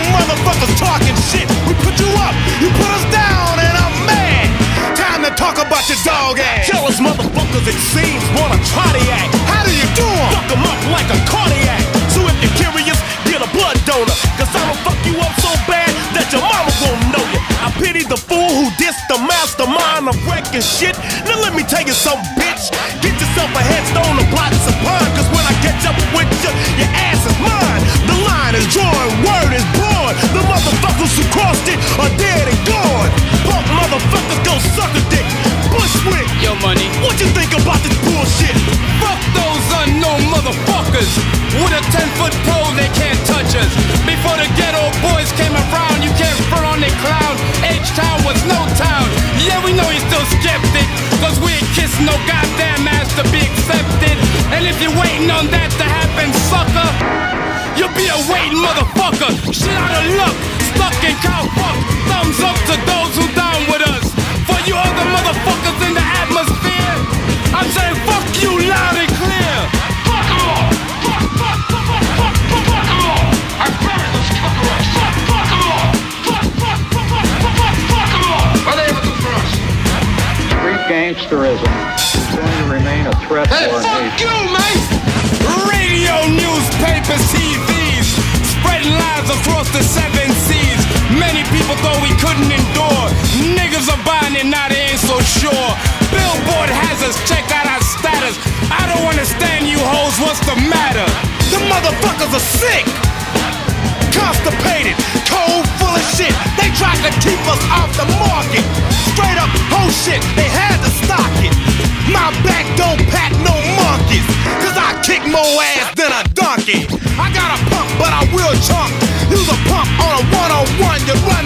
motherfuckers talking shit. We put you up, you put us down, and I'm mad. Time to talk about your dog ass. Tell us motherfuckers it seems wanna try the act. How do you do 'em? Fuck 'em up like a cardiac. So if you're curious, get a blood donor. Cause I'ma fuck you up so bad that your mama won't know you. I pity the fool who dissed the mastermind of wrecking shit. Now let me tell you something, bitch. Get yourself a headstone or blocks of pine. Cause when I catch up with you, your ass is mine. The line is drawn, word is born. The motherfuckers who crossed it are dead and gone. Punk motherfuckers go suck a dick. Bushwick, Yo, money. what you think about this bullshit? Fuck those unknown motherfuckers. With a 10-foot pole, they can't touch us. Before the ghetto boys came around, you can't front on they clown. H-Town was no town. Yeah, we know you're still skeptic. Cause we ain't kissing no goddamn ass to be accepted. And if you're waiting on that to happen, sucker, you'll be a waiting motherfucker. Shit out of luck, stuck in cow fuck. Thumbs up to those who down with us. For you other motherfuckers in the atmosphere, I'm saying fuck you loud and clear. Fuck them all. Fuck them all. I promise this fucker up. Fuck them all. Fuck them all. What they ever do for us? Street gangsterism is going to remain a threat Hey, to our fuck nation. you, man! Radio, newspapers, TVs, spreading lies across the 7 seas. Many people thought we couldn't endure. Niggas are buying it, now they ain't so sure. Billboard has us, check out our status. I don't understand you hoes, what's the matter? The motherfuckers are sick, constipated, cold, full of shit. They tried to keep us off the market. Straight up whole shit, they had to stock it. My back don't pack no monkeys, cause I kick more ass than a donkey. I got a pump, but I will chunk. Use a pump on a one-on-one, you run